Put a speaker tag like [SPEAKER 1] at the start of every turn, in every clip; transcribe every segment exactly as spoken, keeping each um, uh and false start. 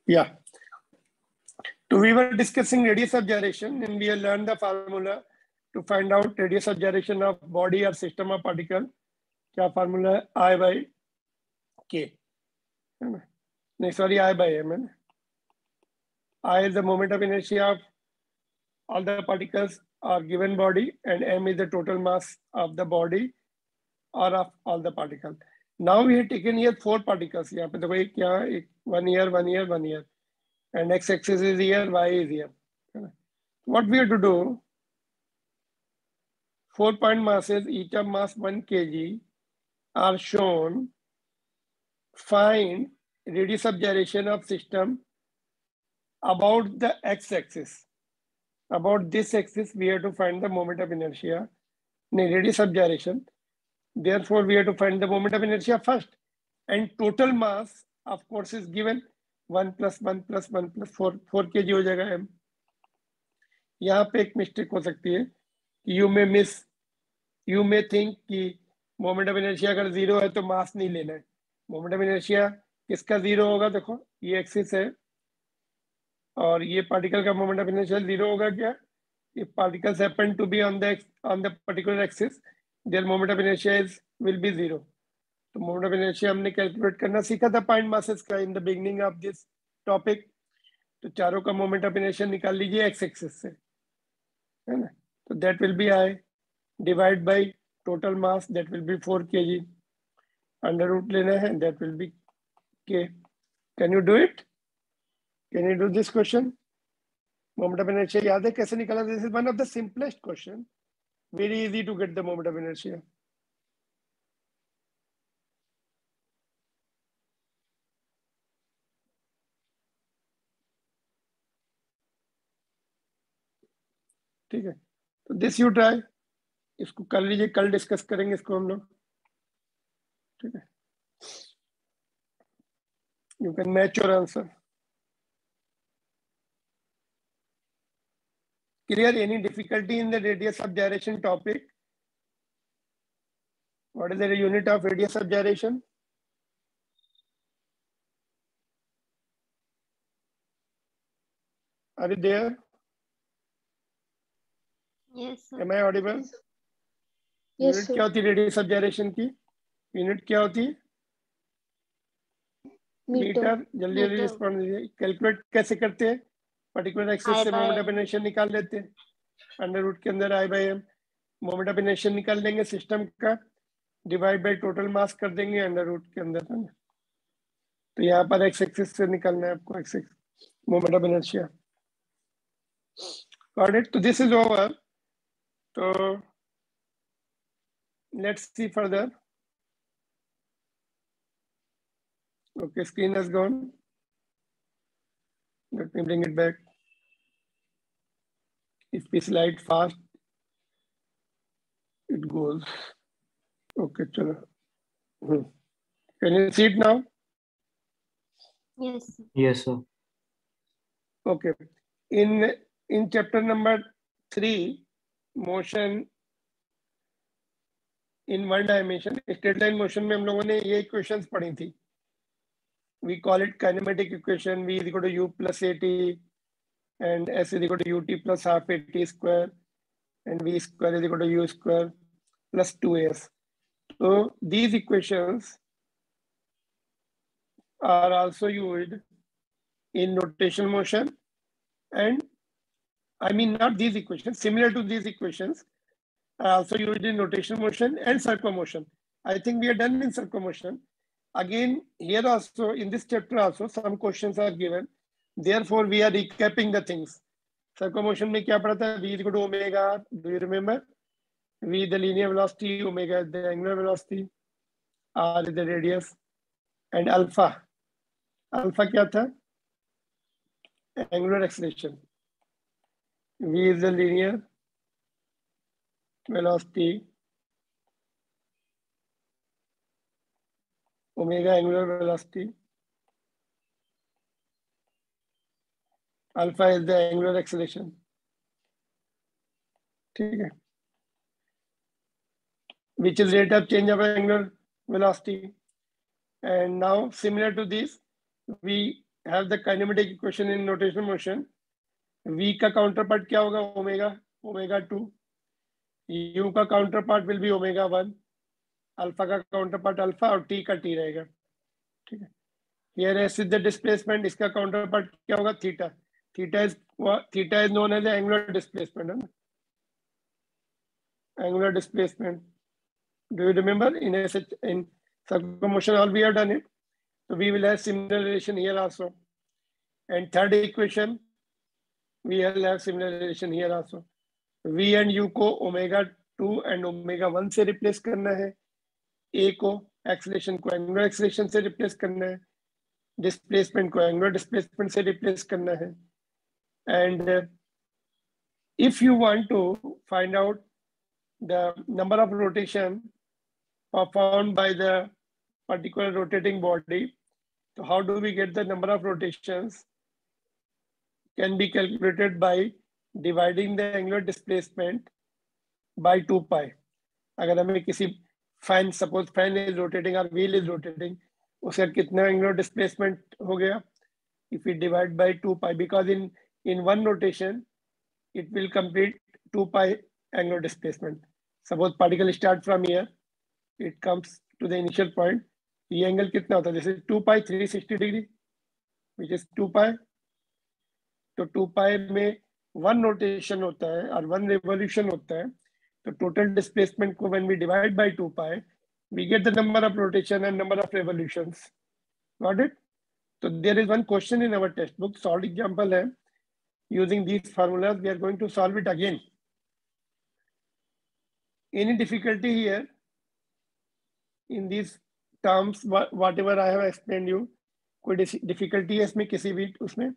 [SPEAKER 1] Yeah. So we were discussing radius of gyration, and we have learned the formula to find out radius of gyration of body or system of particle. क्या formula है? I by K. No, sorry, I by M. I is the moment of inertia of all the particles or given body, and M is the total mass of the body or of all the particles. Now we have taken here four particles. यहाँ पे देखो एक यहाँ एक one here, one here, one here, and x-axis is here, y is here. What we have to do? Four point masses, each of mass one kg, are shown. Find radius of gyration of system about the x-axis. About this axis, we have to find the moment of inertia, no, radius of gyration. Therefore, we have to find the moment of inertia first. And total mass, of course, is given one plus one plus one plus four, four kg हो जाएगा m. यहाँ पे एक mistake हो सकती है कि you may miss, you may think कि moment of inertia अगर जीरो है तो मास नहीं लेना है. Moment of inertia किसका जीरो होगा? देखो ये एक्सिस है और ये पार्टिकल का मोमेंट ऑफ इनर्शिया जीरो होगा क्या? If particles happen to be on the on the particular axis, their moment of inertia is will be zero. तो moment of inertia हमने कैलकुलेट करना सीखा था पॉइंट मासेस का in the beginning of this topic. तो चारों का moment of inertia निकाल लीजिए एक्स एक्सिस से, है ना? तो that will be I divide by total mass, that will be four kg. Under root लेना है, that will be K. Can you do it? Can you do this question? Moment of inertia याद है कैसे निकाला? This is one of the simplest question. Very easy to get the moment of inertia. ठीक है, तो this you try. इसको कर लीजिए, कल डिस्कस करेंगे इसको हम लोग. ठीक है, you can match your answer. Clear? Any difficulty in the radius of gyration topic? What is the unit of radius of gyration? Are you there?
[SPEAKER 2] Yes, sir.
[SPEAKER 1] Am I audible?
[SPEAKER 2] Yes,
[SPEAKER 1] Unit
[SPEAKER 2] sir.
[SPEAKER 1] क्या होती है radius of gyration की? Unit क्या होती है? Metre. जल्दी जल्दी respond दीजिए. कैलकुलेट कैसे करते हैं? पर्टिकुलर एक्सिस से मोमेंट ऑफ इनर्शिया निकाल लेते हैं. अंडर रूट के अंदर I by M moment of inertia निकाल देंगे सिस्टम का, डिवाइड बाय टोटल मास कर देंगे अंडर रूट के अंदर, है ना? तो यहाँ पर एक्स एक्सिस से निकालना है आपको X axis moment of inertia. Got it? तो दिस इज ओवर. तो let's see further. Okay, screen has gone. Let me bring it back. If we slide fast, it goes. Okay, chalo. Hmm. Can you see it now?
[SPEAKER 2] Yes.
[SPEAKER 3] Yes, sir.
[SPEAKER 1] Okay. In in chapter number three, motion in one dimension, straight line motion में हम लोगों ने ये equations पढ़ी थी. We call it kinematic equation. V is equal to u plus at, and s is equal to ut plus half at square, and v square is equal to u square plus two s. So these equations are also used in rotational motion, and I mean not these equations, similar to these equations are also used in rotational motion and circumotion. I think we are done in circumotion. Again, here also in this chapter also some questions are given. Therefore, we are recapping the things. Circumotion में क्या पढ़ा था? V is equal to omega. Do you remember? V is the linear velocity, omega is the angular velocity, R is the radius, and alpha. Alpha क्या था? Angular acceleration. V is the linear velocity, omega angular velocity, alpha is the angular acceleration. ठीक है, which is rate of change of angular velocity. And now similar to this, we have the kinematic equation in rotational motion. V का counterpart क्या होगा? Omega, omega two. U का counterpart will be omega one. Alpha का counterpart alpha और T का T रहेगा. ठीक है. Here S is the displacement. इसका काउंटर पार्ट क्या होगा? Theta. Theta is theta is known as angular displacement, है ना? Angular displacement. Do you remember in a, in circummotion all we have done it? So we will have similar relation here also. And third equation, we will have similar relation here also. V and U को omega two and omega one से replace करना है. A को acceleration को angular acceleration से replace करना है. Displacement को angular displacement से replace करना है. And uh, if you want to find out the number of rotation performed by the particular rotating body, so how do we get the number of rotations? Can be calculated by dividing the angular displacement by two pi. अगर हमें किसी fan, suppose fan is rotating or wheel is rotating, उसका कितना angular displacement हो गया? If we divide by two pi, because in in one rotation it will complete two pi angular displacement. Suppose particle start from here, it comes to the initial point. ये angle कितना होता है? This is two pi three sixty degree, which is two pi. तो two pi में one rotation होता है और one revolution होता है. तो total displacement को when we divide by two pi, we get the number of rotation and number of revolutions. Got it? So there is one question in our textbook, solved example है. Using these formulas, we are going to solve it again. Any difficulty here in these terms, whatever I have explained you, कोई difficulty है इसमें किसी भी उसमें?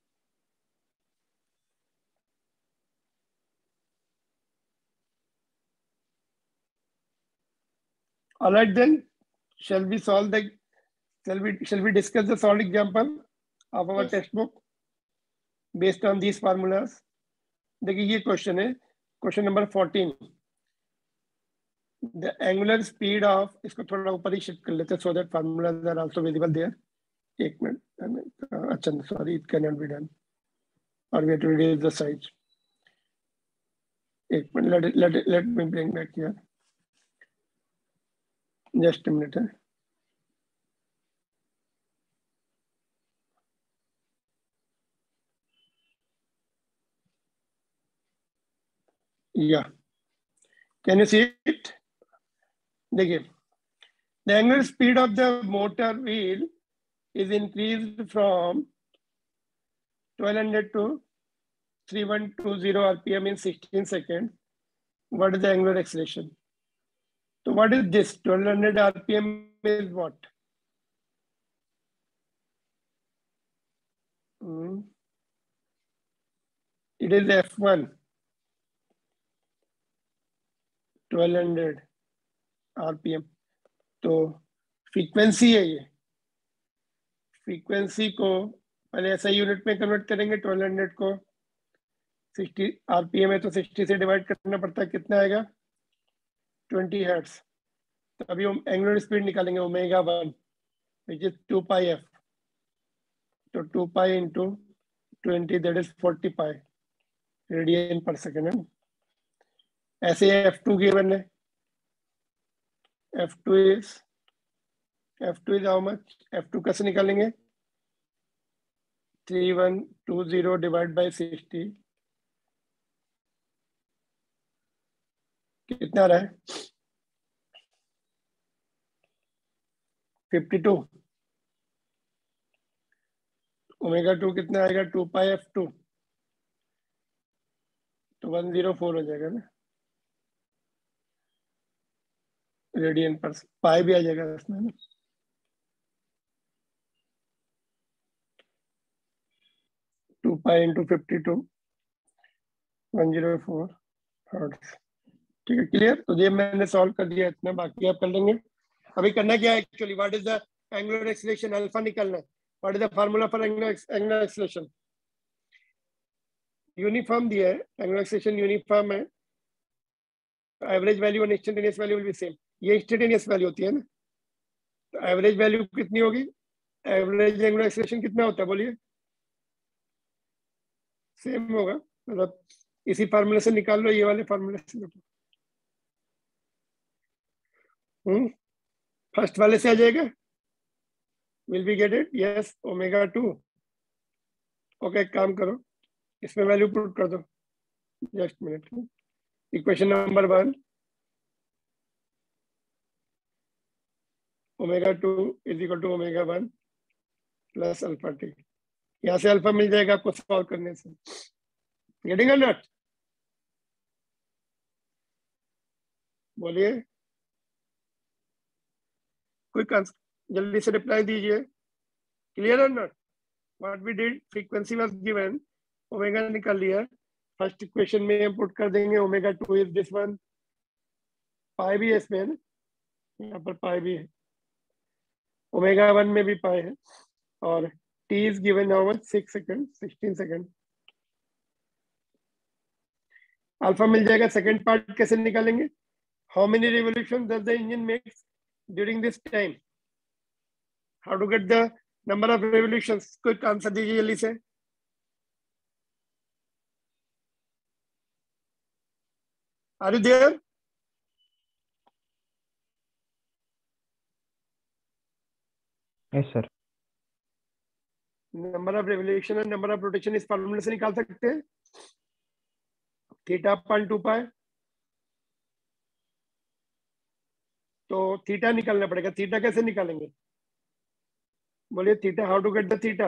[SPEAKER 1] All right then, shall we solve the, shall we, shall we discuss the solved example of our
[SPEAKER 2] Yes.
[SPEAKER 1] textbook based on these formulas? देखिए ये question है, question number fourteen. The angular speed of, इसको थोड़ा ऊपर ही shift कर लेते हैं so that formulas are also visible there. एक मिनट, अच्छा sorry, it cannot be done, or we have to reduce the size. एक minute, let it, let it, let me bring back here. Just a minute. Eh? Yeah. Can you see it? देखिए, the angular speed of the motor wheel is increased from twelve hundred to thirty-one twenty R P M in sixteen seconds. What is the angular acceleration? So what is this? twelve hundred R P M is what? Hmm. It is F one. twelve hundred R P M. तो frequency है ये. Frequency को पहले ऐसा unit में convert करेंगे. twelve hundred को sixty RPM है तो sixty से डिवाइड करना पड़ता है. कितना आएगा? twenty hertz. तो अभी हम एंगुलर स्पीड निकालेंगे omega one, which is two pi F. तो two pi into twenty, that is forty pi radian per second है. ऐसे एफ टू गिवन है. F two is F two is how much? F two कैसे निकालेंगे? Three one two zero divide by sixty. कितना रहा है? Fifty two. Omega two कितना आएगा? Two pi F two. तो वन जीरो फोर हो जाएगा ना रेडियन पर. पाई भी आ जाएगा इसमें ना. Two pi into fifty two, one zero four hertz. ठीक है, क्लियर? तो ये मैंने सॉल्व कर दिया इतना, बाकी आप कर लेंगे. अभी करना क्या है actually? What is the angular acceleration? Alpha निकालना है. What is the formula for angular angular acceleration? Uniform दिया है. एंगुलर एक्सीलरेशन यूनिफॉर्म है. एवरेज वैल्यू और instantaneous value will be same. ये इंस्टेंटेनियस वैल्यू होती है ना. तो एवरेज वैल्यू कितनी होगी? एवरेज एंगुलर एक्सेलरेशन कितना होता है बोलिए? सेम होगा, मतलब इसी फार्मूले से निकाल लो, ये वाले फार्मूले से। हम्म फर्स्ट वाले से आ जाएगा, will be get it, yes omega two. Okay, काम करो, इसमें वैल्यू पुट कर दो, just minute. Equation number one, omega two is equal to omega one plus alpha T. यहाँ से अल्फा मिल जाएगा आपको सॉल्व करने से। गेटिंग और नॉट? बोलिए, क्विक आंसर, जल्दी से रिप्लाई दीजिए। क्लियर और not? What we did, frequency was given, omega निकाल लिया, फर्स्ट इक्वेशन में हम पुट कर देंगे omega two is this one, pi भी है इसमें ना, यहाँ पर पाई भी है, ओमेगा वन में भी पाई है, और T is given how much, six second, sixteen second. Alpha मिल जाएगा। सेकंड पार्ट कैसे निकालेंगे? How many revolution does the engine makes during this time, how to get the number of revolutions, quick answer दीजिए जल्दी से। Are you there?
[SPEAKER 3] Yes sir.
[SPEAKER 1] Number of revolution और number of rotation इस फॉर्मूले से निकाल सकते हैं, थीटा अपॉन टू पाई। तो थीटा निकालना पड़ेगा, थीटा कैसे निकालेंगे बोलिए? Theta, how to get the theta?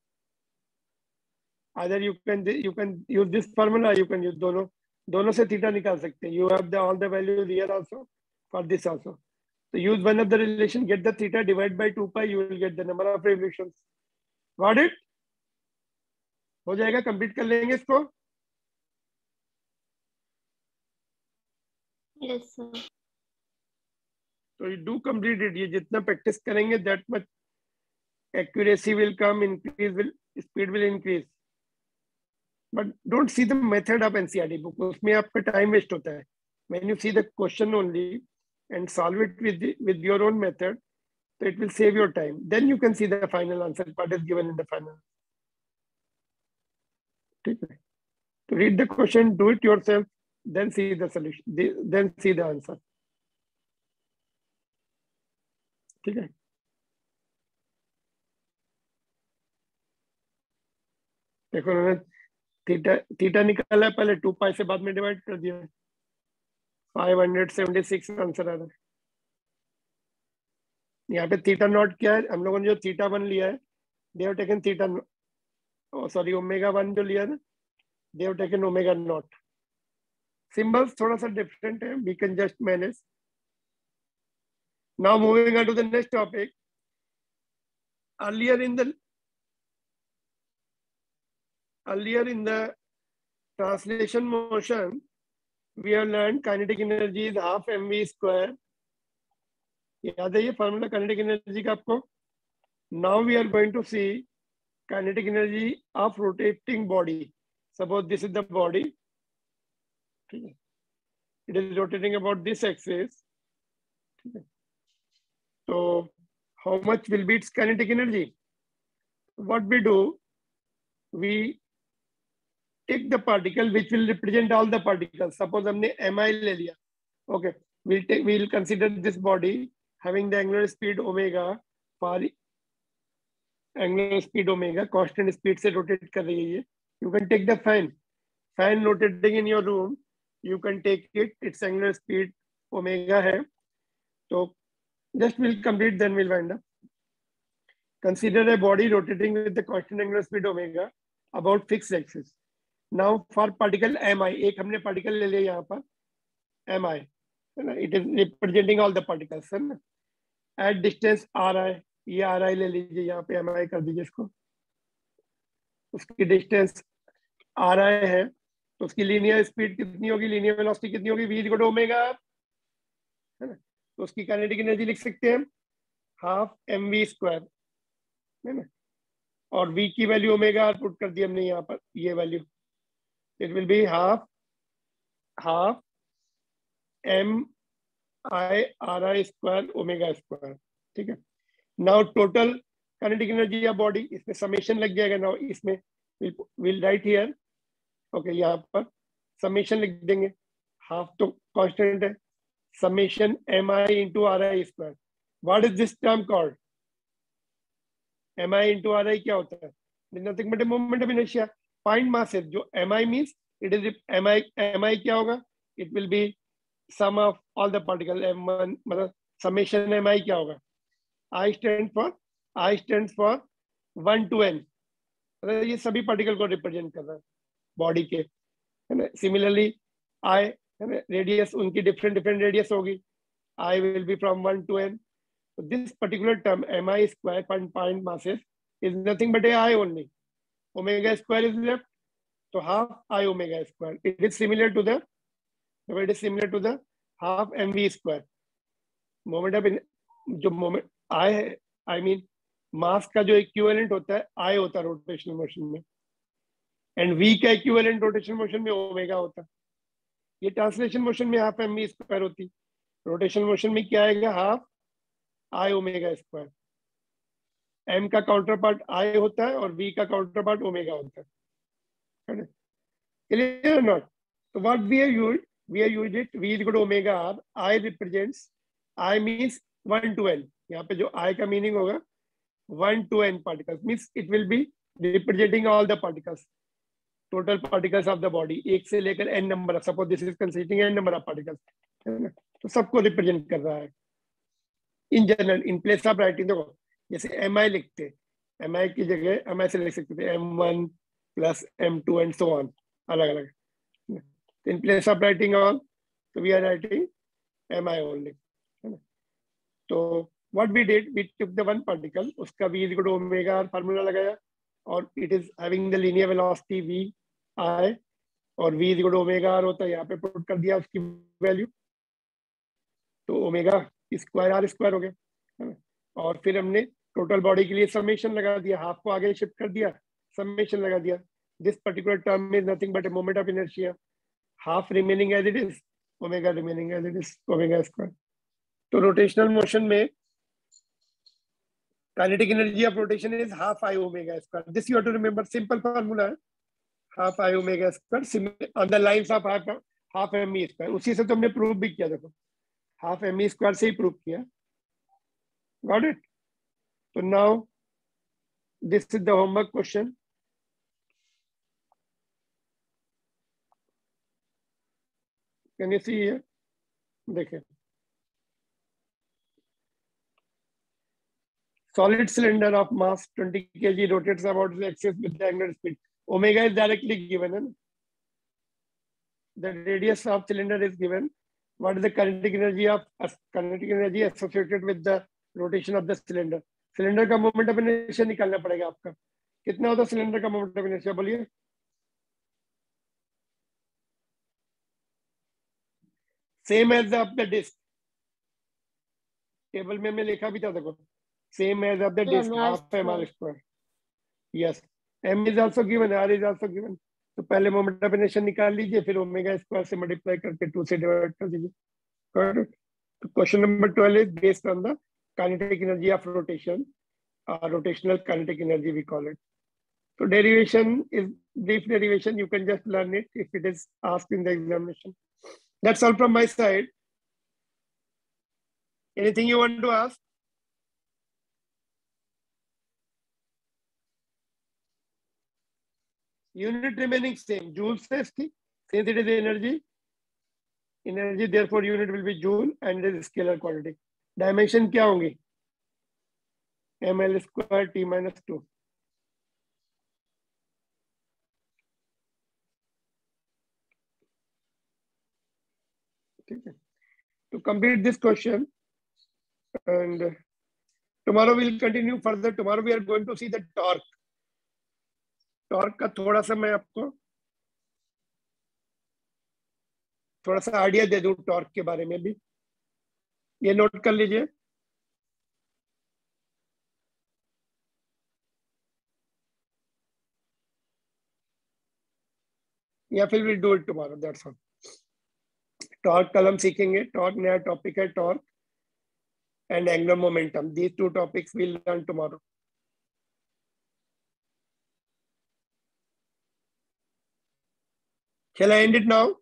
[SPEAKER 1] Either you can you can use this formula, you can use दोनों, दोनों से थीटा निकाल सकते हैं। You have the all the values here also for this also, तो use one of the relation, get the theta, divide by two pi, you will get the number of revolutions. Got it? हो जाएगा, complete कर लेंगे इसको।
[SPEAKER 2] Yes sir.
[SPEAKER 1] तो you do complete it, ये जितना practice करेंगे that much accuracy will come, increase will, speed will increase, but don't see the method of N C E R T book, उसमें आपका time waste होता है। when you see the question only and solve it with the, with your own method, so it will save your time, then you can see the final answer what is given in the final। ठीक है, to read the question, do it yourself, then see the solution, then see the answer। ठीक है, देखो मैंने theta theta निकाला है पहले, to पाई से बाद में डिवाइड कर दिया, five hundred seventy six answer आ रहा है। यहाँ पे थीटा नॉट क्या है, हम लोगों ने जो थीटा वन लिया है, they have taken theta, sorry omega one जो लिया ना, they have taken omega naught. Symbols थोड़ा सा डिफरेंट है, we can just manage. Now moving on to the next topic. Earlier in the earlier in the translation motion we have learn kinetic energy is half M V square. याद है ये formula kinetic energy का आपको? Now we are going to see kinetic energy of rotating body. Suppose this is the body, it is rotating about this axis, so how much will be its kinetic energy? What we do, we take the particle which will represent all the particles. Suppose हमने mi ले लिया, okay, we'll take we'll consider this body having the angular speed omega, for angular speed omega, constant speed से rotate कर रही है ये। You can take the fan, fan rotating in your room, you can take it, its angular speed omega है। तो just we'll complete, then we'll wind up. Consider a body rotating with the constant angular speed omega about fixed axis. Now for particle mi, एक हमने particle ले लिया यहाँ पर mi, है ना, it is representing all the particles, है ना। At distance ri, ये आर आई ले लीजिए, यहाँ पे एम आई कर दीजिए इसको, उसकी डिस्टेंस आर आई है, तो उसकी लीनियर स्पीड कितनी होगी, लीनियर वेलोसिटी कितनी होगी, वी इक्वल टू ओमेगा, है ना। तो उसकी काइनेटिक एनर्जी लिख सकते हैं हाफ एम वी स्क्वायर, है ना, और वी की वैल्यू ओमेगा पुट कर दी हमने यहाँ पर, ये value, it will be half half M I R I square omega square. ठीक है, now total kinetic energy of body, इसमें समेशन लग जाएगा। नाउ इसमें विल राइट हियर, ओके, यहाँ पर समेशन लिख देंगे, हाफ तो कांस्टेंट है, summation M I into R I square. What is this term called? M I into R I क्या होता है? Nothing but moment of inertia. Find masses, जो M I means it is M I, M I क्या होगा? It will be sum of all the particle M one, मतलब summation M I क्या होगा? I stand for, I stand for one to N, मतलब ये सभी particle को represent कर रहा है बॉडी के, है ना। सिमिलरली आई, है ना, रेडियस उनकी डिफरेंट डिफरेंट रेडियस होगी, I will be from one to N. So this particular term mi square point point masses is nothing but a I only. Omega square is left, so half I omega square. It is similar to the, it is similar to the half mv square. Moment of जो moment I है, I mean mass का जो equivalent होता है I होता है rotational motion में, and v का equivalent rotational motion में omega होता है। ये translation motion में half mv square होती, rotational motion में क्या आएगा? half I omega square. M का काउंटर पार्ट आई होता है और वी का काउंटर पार्ट ओमेगा होता है, क्लियर नॉट? तो what we are used, we are used it, V is equal to omega R, I represents, I means one to N, यहाँ पे जो आई का मीनिंग होगा one to N particles, means it will be representing all the particles, total particles of the body, एक से लेकर N number, suppose this is consisting N number of particles, है ना, तो सबको रिप्रेजेंट कर रहा है। In general, in place of writing, देखो जैसे एम आई लिखते, एम आई की जगह एम आई से लिख सकते थे M one plus M two and so on, अलग अलग। In place of writing all, तो we are writing M I only, है ना। तो what we did, we took the one particle, उसका V is equal to omega R formula लगाया, और it is having the linear velocity V I, और V is equal to omega R होता है, यहाँ पे पुट कर दिया उसकी वैल्यू, तो ओमेगा स्क्वायर आर स्क्वायर हो गया, है ना। और फिर हमने टोटल बॉडी के लिए समेशन लगा दिया, हाफ को आगे शिफ्ट कर दिया, समेशन लगा दिया। This particular term is nothing but a moment of inertia, half remaining as it is, omega remaining as it is, omega square. तो रोटेशनल मोशन में kinetic energy of rotation is half I omega square. This you have to remember, simple formula है, half I omega square on the lines of half half M E square. उसी से तो हमने prove भी किया, देखो half M E square से ही प्रूव किया, गॉट इट। तो now this is the homework question. Can you see here, देखिए, solid cylinder of mass twenty kilograms rotates about the axis with the angular speed. Omega is directly given, and the radius of cylinder is given. What is the kinetic energy of kinetic energy associated with the rotation of the cylinder? Cylinder का moment of inertia निकालना पड़ेगा आपका, कितना होता है cylinder का moment of inertia, बोलिए। Same as of the disk, table में मैं लिखा भी था, देखो, same as of the disk, half m r square. Yes, m is also given, r is also given. तो पहले मोमेंट ऑफ इनर्शिया निकाल लीजिए, फिर ओमेगा स्क्वायर से मल्टीप्लाई करके टू से डिवाइड कर दीजिए। तो question number twelve is based on the kinetic energy of rotation, rotational kinetic energy we call it. तो derivation is brief derivation, you can just learn it if it is asked in the examination. That's all from my side. Anything you want to ask? Unit remaining same, joules है इसकी, since it is energy, energy therefore unit will be joule and it is scalar quantity. Dimension क्या होंगी? ml square t minus two. ठीक है, to complete this question, and tomorrow we'll continue further. Tomorrow we are going to see the torque. Torque का थोड़ा सा मैं आपको थोड़ा सा आइडिया दे दूं टॉर्क के बारे में भी, ये नोट कर लीजिए। या फिर will do it tomorrow, that's all. Torque कल हम सीखेंगे, टॉर्क नया टॉपिक है, torque and angular momentum, these two topics will learn tomorrow. Shall I end it now?